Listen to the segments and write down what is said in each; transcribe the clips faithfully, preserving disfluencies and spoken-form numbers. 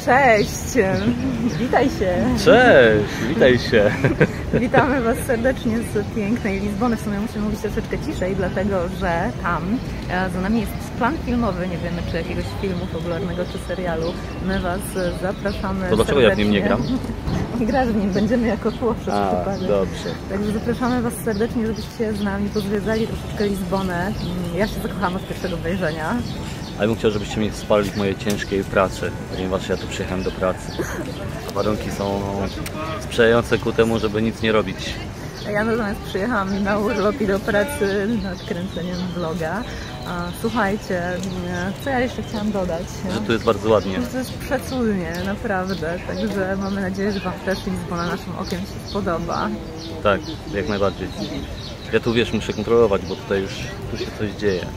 Cześć! Witaj się! Cześć! Witaj się! Witamy Was serdecznie z pięknej Lizbony. W sumie musimy mówić troszeczkę ciszej, dlatego że tam za nami jest plan filmowy. Nie wiemy, czy jakiegoś filmu fabularnego, czy serialu. My Was zapraszamy. To dlaczego serdecznie. ja w nim nie gram? Nie grasz w nim, będziemy jako tło przez A, przypadek. dobrze. Także zapraszamy Was serdecznie, żebyście z nami pozwiedzali troszeczkę Lizbonę. Ja się zakochałam od pierwszego wejrzenia. Ale bym chciał, żebyście mnie wsparli w mojej ciężkiej pracy, ponieważ ja tu przyjechałem do pracy. Warunki są sprzyjające ku temu, żeby nic nie robić. Ja natomiast przyjechałam na urlop i do pracy nad kręceniem vloga. Słuchajcie, co ja jeszcze chciałam dodać? Że tu jest bardzo ładnie. To jest przecudnie, naprawdę. Także mamy nadzieję, że Wam też Lizbona naszym okiem się spodoba. Tak, jak najbardziej. Ja tu, wiesz, muszę kontrolować, bo tutaj już tu się coś dzieje.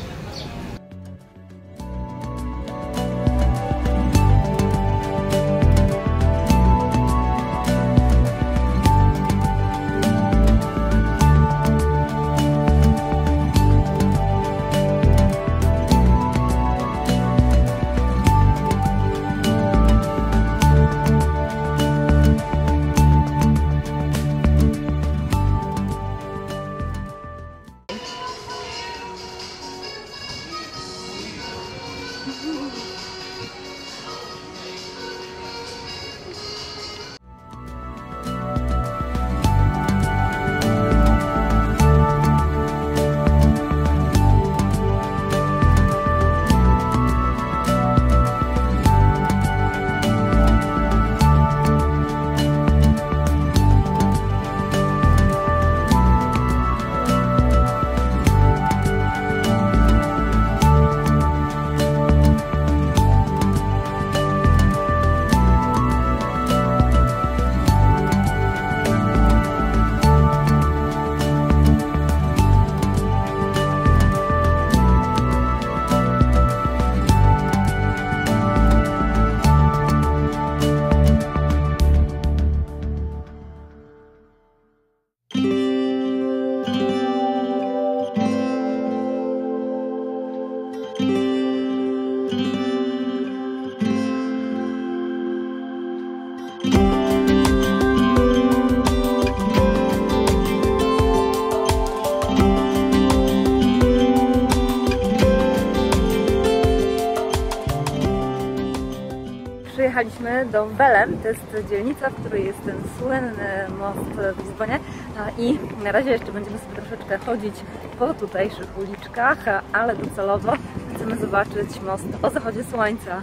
Przyjechaliśmy do Belém, to jest dzielnica, w której jest ten słynny most w Lizbonie i na razie jeszcze będziemy sobie troszeczkę chodzić po tutejszych uliczkach, ale docelowo chcemy zobaczyć most o zachodzie słońca.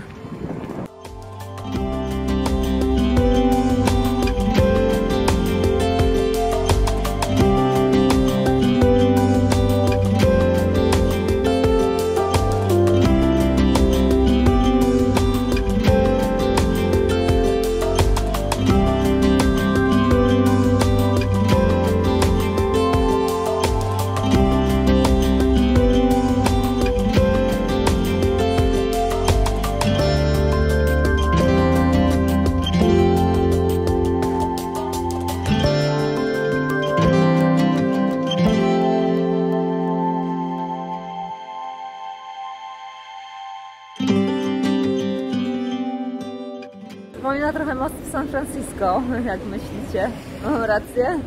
Przypomina trochę most w San Francisco, jak myślicie? Mam rację?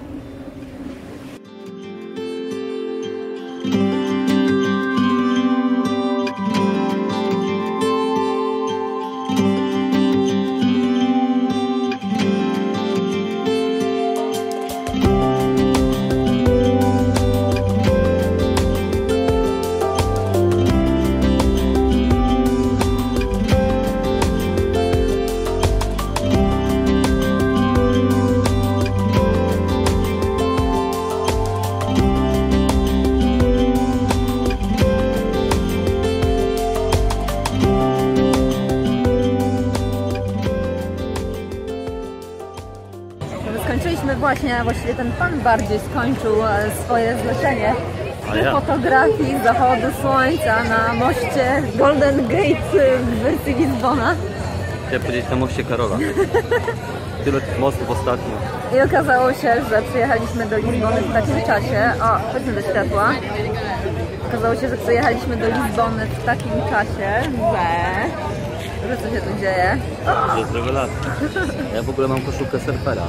Skończyliśmy właśnie, a właściwie ten pan bardziej skończył swoje zlecenie przy fotografii zachodu słońca na moście Golden Gate w wersji Lizbona. Chciałem powiedzieć na moście Karola. Tyle tych mostów ostatnio. I okazało się, że przyjechaliśmy do Lizbony w takim czasie. O, chodźmy do światła. Okazało się, że przyjechaliśmy do Lizbony w takim czasie, że że co się tu dzieje. To jest rewelacja. Ja w ogóle mam koszulkę surfera.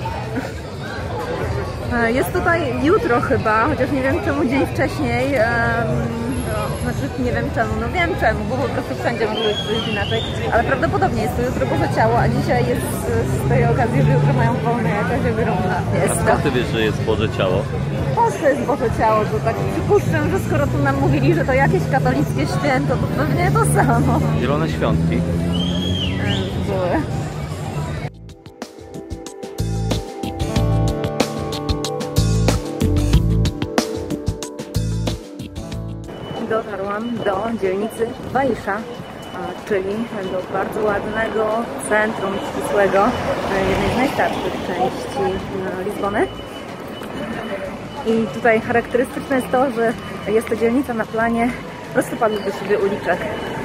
Jest tutaj jutro chyba, chociaż nie wiem czemu dzień wcześniej. Um, no, znaczy nie wiem czemu, no wiem czemu, bo po prostu wszędzie może być inaczej. Ale prawdopodobnie jest to jutro Boże Ciało, a dzisiaj jest z tej okazji, że jutro mają wolne jakaś ogromna fiesta. A skąd ty wiesz, że jest Boże Ciało? To jest Boże Ciało, to tak przypuszczam, że skoro tu nam mówili, że to jakieś katolickie święto, to pewnie to samo. Zielone świątki. Były. Dotarłam do dzielnicy Baisza, czyli do bardzo ładnego centrum ścisłego, jednej z najstarszych części Lizbony. I tutaj charakterystyczne jest to, że jest to dzielnica na planie rozsypanych do siebie uliczek.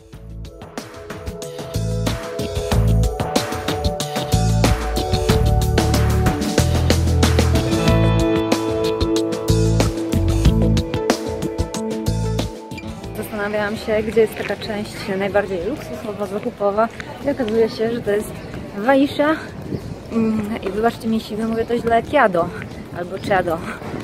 Zastanawiałam się, gdzie jest taka część najbardziej luksusowa, zakupowa i okazuje się, że to jest Baisza i wybaczcie mi, jeśli wymówię to źle, Chiado albo Chiado.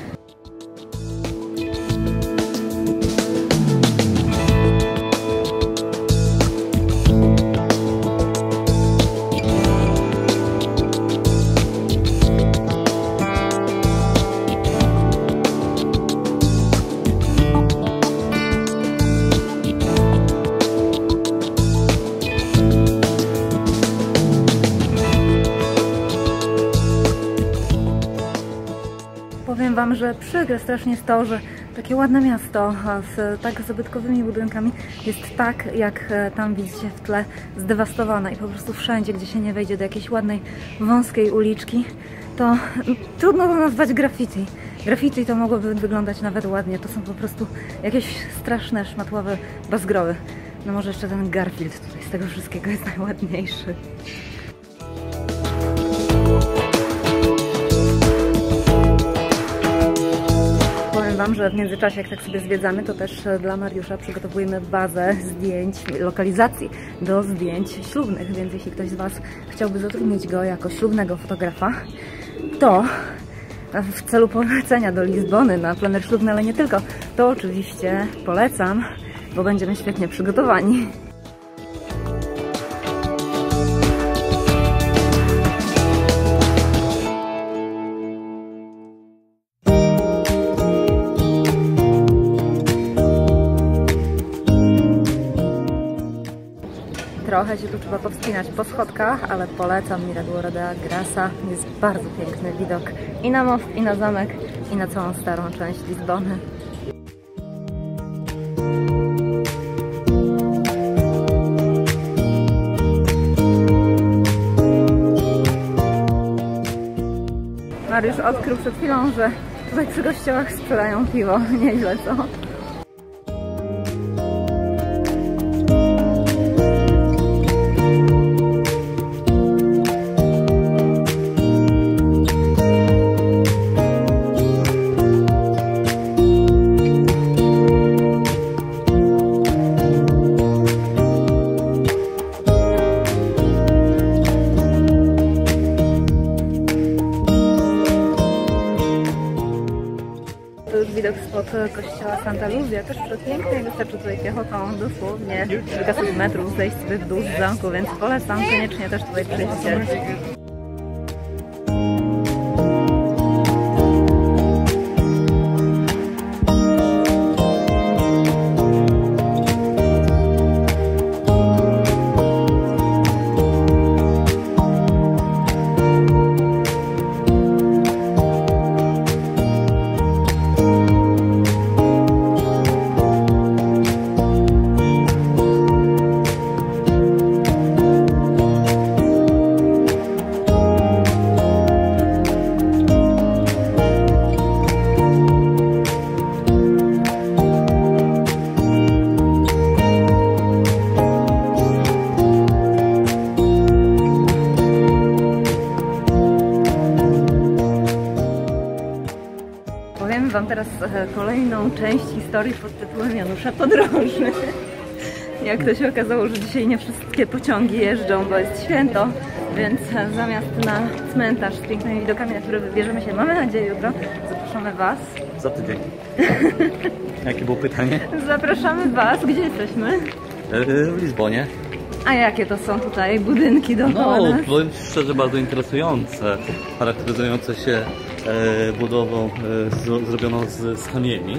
Powiem Wam, że przykre strasznie jest to, że takie ładne miasto z tak zabytkowymi budynkami jest tak, jak tam widzicie w tle, zdewastowane i po prostu wszędzie, gdzie się nie wejdzie do jakiejś ładnej, wąskiej uliczki, to trudno to nazwać graffiti. Graffiti to mogłoby wyglądać nawet ładnie, to są po prostu jakieś straszne, szmatławe bazgroły. No może jeszcze ten Garfield tutaj z tego wszystkiego jest najładniejszy. Powiem Wam, że w międzyczasie, jak tak sobie zwiedzamy, to też dla Mariusza przygotowujemy bazę zdjęć, lokalizacji do zdjęć ślubnych, więc jeśli ktoś z Was chciałby zatrudnić go jako ślubnego fotografa, to w celu polecenia do Lizbony na plener ślubny, ale nie tylko, to oczywiście polecam, bo będziemy świetnie przygotowani. Trochę się tu trzeba powspinać po schodkach, ale polecam Mirador da Graça. Jest bardzo piękny widok i na most, i na zamek, i na całą starą część Lizbony. Mariusz odkrył przed chwilą, że tutaj przy kościołach sprzedają piwo. Nieźle, co? Widok spod kościoła Santa Luzia, też przepiękny, wystarczy tutaj piechotą dosłownie kilkaset metrów zejść sobie w dół z zamku, więc polecam koniecznie też tutaj przyjść. Wam teraz kolejną część historii pod tytułem Janusza Podróży. Jak to się okazało, że dzisiaj nie wszystkie pociągi jeżdżą, bo jest święto, więc zamiast na cmentarz z pięknymi widokami, na które wybierzemy się, mamy nadzieję, jutro, zapraszamy Was. Za tydzień. Jakie było pytanie? Zapraszamy Was. Gdzie jesteśmy? W Lizbonie. A jakie to są tutaj budynki dookoła No, nas? powiem szczerze, bardzo interesujące, charakteryzujące się e, budową e, z, zrobioną z, z kamieni.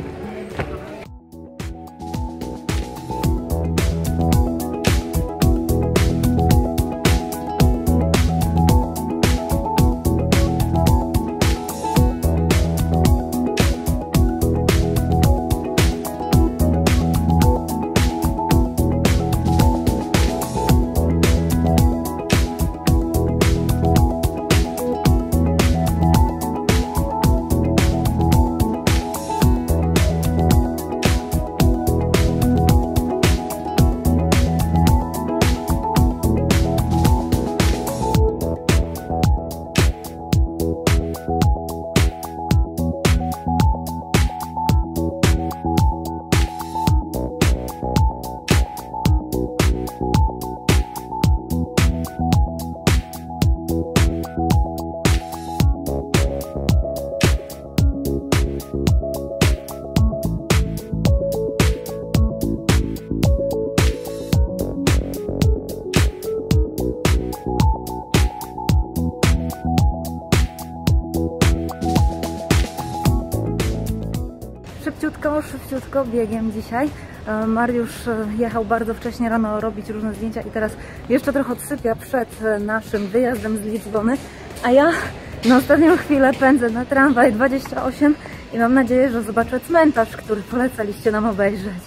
Szybciutko, szybciutko biegiem dzisiaj. Mariusz jechał bardzo wcześnie rano robić różne zdjęcia i teraz jeszcze trochę odsypia przed naszym wyjazdem z Lizbony, a ja na ostatnią chwilę pędzę na tramwaj dwadzieścia osiem i mam nadzieję, że zobaczę cmentarz, który polecaliście nam obejrzeć.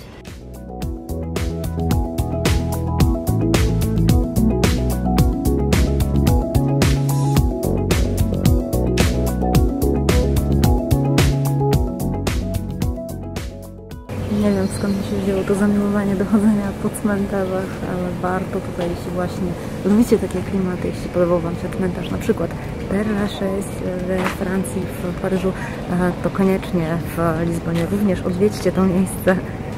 Nie wiem, skąd mi się wzięło to zamiłowanie do chodzenia po cmentarzach, ale warto tutaj, jeśli właśnie lubicie takie klimaty, jeśli podobał Wam się cmentarz, na przykład Père Lachaise we Francji, w Paryżu, to koniecznie w Lizbonie również odwiedźcie to miejsce.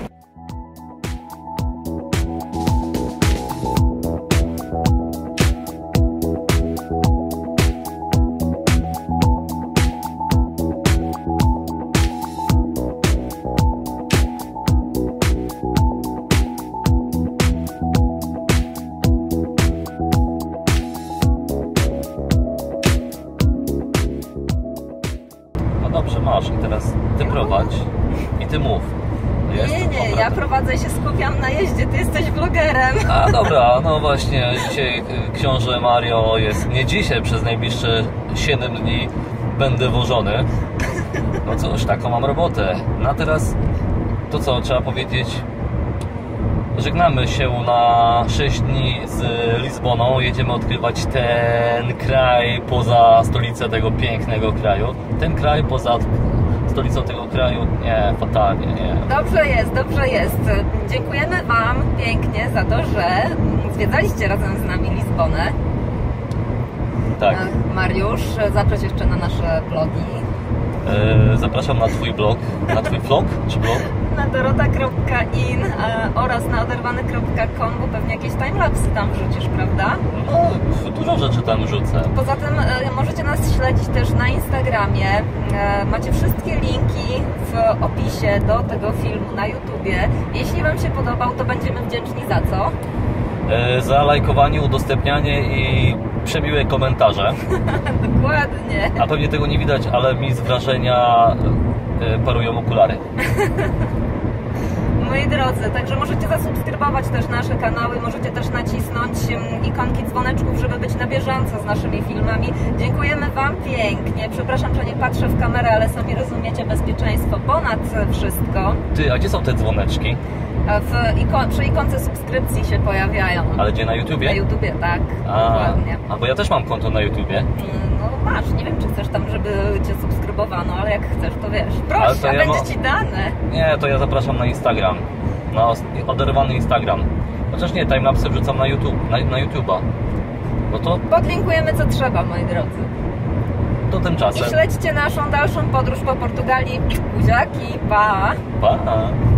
Dobrze, masz i teraz ty prowadź i ty mów. Jest nie, nie, ja prowadzę i się skupiam na jeździe, ty jesteś vlogerem. A dobra, no właśnie, dzisiaj książę Mario jest, nie dzisiaj, przez najbliższe siedem dni będę wożony. No cóż, taką mam robotę. No a teraz to co, trzeba powiedzieć, żegnamy się na sześć dni z Lizboną, jedziemy odkrywać ten kraj poza stolicę tego pięknego kraju. Ten kraj poza stolicą tego kraju, nie, fatalnie, nie. Dobrze jest, dobrze jest. Dziękujemy Wam pięknie za to, że zwiedzaliście razem z nami Lizbonę. Tak. Mariusz, zapraszam jeszcze na nasze blogi. Zapraszam na Twój blog, na Twój vlog, czy blog? Na dorota kropka in oraz na oderwany kropka com, bo pewnie jakieś timelapsy tam wrzucisz, prawda? No, dużo rzeczy tam rzucę. Poza tym możecie nas śledzić też na Instagramie. Macie wszystkie linki w opisie do tego filmu na YouTubie. Jeśli Wam się podobał, to będziemy wdzięczni za co? Za lajkowanie, udostępnianie i przemiłe komentarze. Dokładnie. A pewnie tego nie widać, ale mi z wrażenia parują okulary. Moi drodzy, także możecie zasubskrybować też nasze kanały, możecie też nacisnąć ikonki dzwoneczków, żeby być na bieżąco z naszymi filmami. Dziękujemy Wam pięknie. Przepraszam, że nie patrzę w kamerę, ale sami rozumiecie, bezpieczeństwo ponad wszystko. Ty, a gdzie są te dzwoneczki? W ikon przy ikonce subskrypcji się pojawiają. Ale gdzie, na YouTubie? Na YouTubie, tak. A, dokładnie. A bo ja też mam konto na YouTubie. No masz, nie wiem czy chcesz tam, żeby Cię subskrybowano, ale jak chcesz, to wiesz. Proszę, ja będzie ma... Ci dane. Nie, to ja zapraszam na Instagram. Na oderwany Instagram. Chociaż nie, timelapsy wrzucam na YouTube, na, na YouTube'a. No to... Podlinkujemy co trzeba, moi drodzy. To tymczasem. I śledźcie naszą dalszą podróż po Portugalii. Buziaki, pa! Pa!